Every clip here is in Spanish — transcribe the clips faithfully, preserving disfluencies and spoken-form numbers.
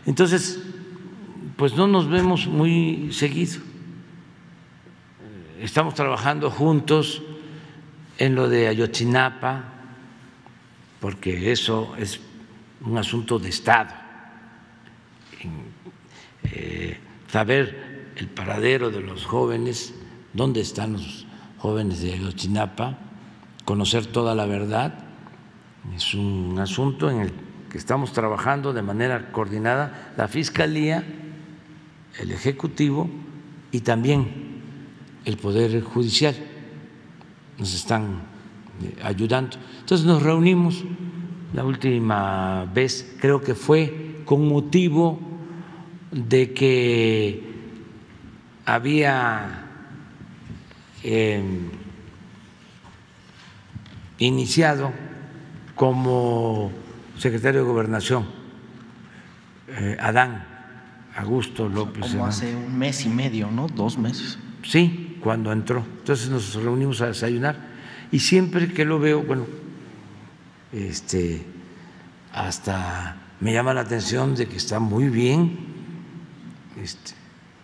Entonces, pues no nos vemos muy seguido. Estamos trabajando juntos en lo de Ayotzinapa, porque eso es un asunto de Estado. Eh, saber el paradero de los jóvenes, dónde están los jóvenes de Ayotzinapa, conocer toda la verdad, es un asunto en el que estamos trabajando de manera coordinada la Fiscalía, el Ejecutivo y también el Poder Judicial. Nos están ayudando. Entonces nos reunimos la última vez, creo que fue con motivo de que había eh, iniciado como secretario de Gobernación eh, Adán Augusto López. Como Hernández. hace un mes y medio, ¿no? Dos meses. Sí, cuando entró. Entonces nos reunimos a desayunar y siempre que lo veo, bueno, este, hasta me llama la atención de que está muy bien, este,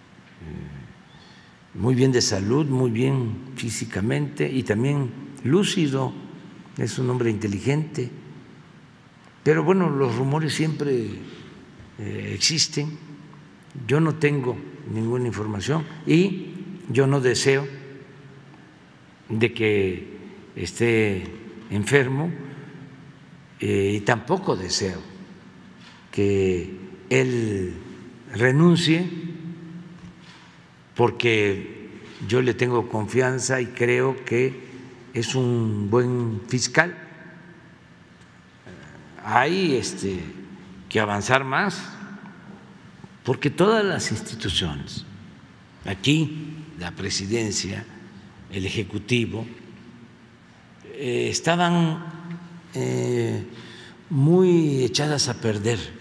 muy bien de salud, muy bien físicamente y también lúcido, es un hombre inteligente. Pero bueno, los rumores siempre eh, existen, yo no tengo ninguna información y yo no deseo de que esté enfermo eh, y tampoco deseo que él renuncie, porque yo le tengo confianza y creo que es un buen fiscal. Hay este, que avanzar más, porque todas las instituciones, aquí la presidencia, el Ejecutivo, eh, estaban eh, muy echadas a perder